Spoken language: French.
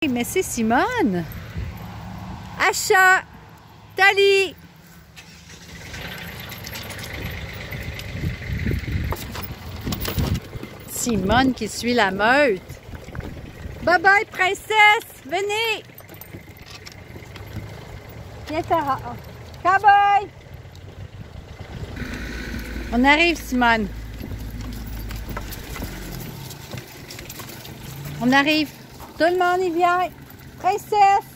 Mais c'est Simone. Achat. Tali. Simone qui suit la meute. Bye bye, princesse. Venez. Viens, Tara. Cowboy. On arrive, Simone. On arrive. Tout le monde y vient. Princesse.